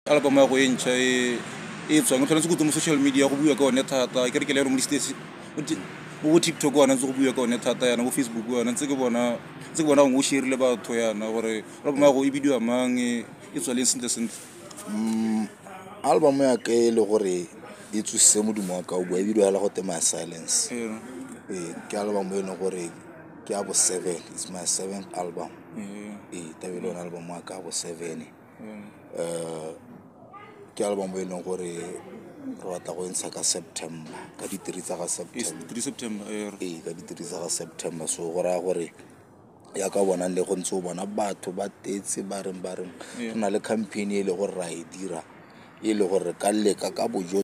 album ya go e ntšha e tswang tshwanetse go tswa mo social media go bua ka one thata ke re ke le mo listesi go TikTok wa ntse go bua ka one thata yana go Facebook wa ntse ke bona go share le batho yana gore album ya go e bidiwa mang e tswa le sentle album ya ke le gore e tsuse modumo wa ka o bua e bidiwa la go tema silence ke album e leng gore ke ya bo 7 it's my 7th album tabelo na album wa ka bo 7 ke album e leng gore re batla go ntsha ka September ka di 3 tsa ga September ka di 3 tsa ga September so go ra gore ya ka bona le go ntse o bona batho ba tetse ba reng re na le campaign e le gore ra e dira e le gore ka leka ka bojo